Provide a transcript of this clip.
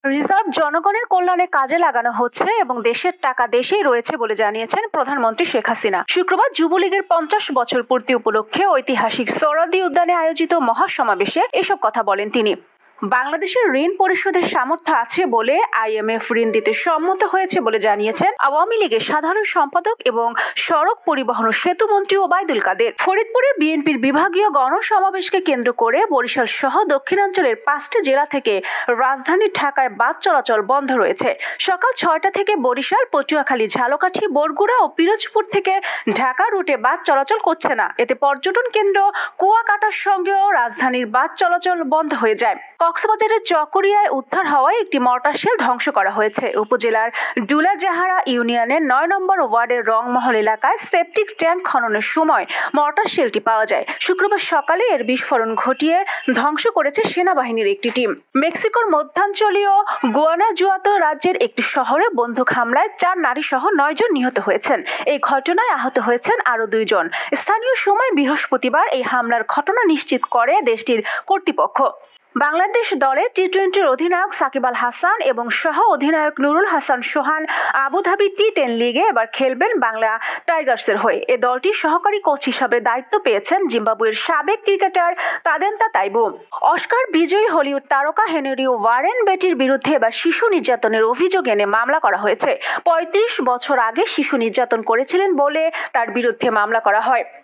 Reserve জনগণের কল্যাণে কাজে লাগানো হচ্ছে এবং দেশের টাকা দেশেই রয়েছে বলে জানিয়েছেন প্রধানমন্ত্রী শেখ হাসিনা। শুক্রবার যুবলীগের 50 বছর পূর্তি উপলক্ষে ঐতিহাসিক সোহরাওয়ার্দী উদ্যানে আয়োজিত মহাসমাবেশে এসব কথা বলেন তিনি। বাংলাদেশের ঋণ পরিশোধের সামর্থ্য আছে বলে IMF ঋণ দিতে সম্মত হয়েছে বলে জানিয়েছেন আওয়ামী লীগের সাধারণ সম্পাদক এবং সড়ক পরিবহন ও সেতু মন্ত্রী ওবায়দুল কাদের। ফরিদপুরে বিএনপির বিভাগীয় গণসমাবেশকে কেন্দ্র করে বরিশাল সহ দক্ষিণাঞ্চলের 5টি জেলা থেকে রাজধানী ঢাকায় বাস চলাচল বন্ধ রয়েছে। সকাল 6টা থেকে বরিশাল, পটুয়াখালী, ঝালকাঠি, বরগুড়া ও পিরোজপুর থেকে ঢাকা রুটে বাস চলাচল করছে না। এতে পর্যটন কেন্দ্র কুয়াকাটার সঙ্গেও রাজধানীর বাস চলাচল বন্ধ হয়ে যায়। কক্সবাজারের চকরিয়ায় উদ্ধার হওয়ায় একটি মর্টার শেল ধ্বংস করা হয়েছে। উপজেলার ডুলাজাহারা ইউনিয়নের 9 নম্বর ওয়ার্ডের রংমহল এলাকায় সেপটিক ট্যাঙ্ক খননের সময় মর্টার শেলটি পাওয়া যায়। শুক্রবার সকালে এর বিস্ফোরণ ঘটিয়ে ধ্বংস করেছে সেনাবাহিনীর একটি টিম। মেক্সিকোর মধ্যাঞ্চলীয় গুয়ানাজুয়াতো রাজ্যের একটি শহরে বন্দুক হামলায় 4 নারী সহ 9 জন নিহত হয়েছেন। এই ঘটনায় আহত হয়েছেন আরও 2 জন। স্থানীয় সময় বৃহস্পতিবার এই হামলার ঘটনা নিশ্চিত করে দেশটির কর্তৃপক্ষ। বাংলাদেশ দলের টি-20 অধিনায়ক সাকিব আল হাসান এবং সহ অধিনায়ক নুরুল হাসান সোহান আবুধাবি টি10 লিগে এবার খেলবেন বাংলা টাইগার্সের হয়ে। এ দলটির সহকারী কোচ হিসাবে দায়িত্ব পেয়েছেন জিম্বাবুয়ের সাবেক ক্রিকেটার তাদেন্তা তাইবু। অস্কার বিজয়ী হলিউড তারকা হেনরি ওয়ারেন বেটির বিরুদ্ধে এবার শিশু নির্যাতনের অভিযোগ এনে মামলা করা হয়েছে। 35 বছর আগে শিশু নির্যাতন করেছিলেন বলে তার বিরুদ্ধে মামলা করা হয়।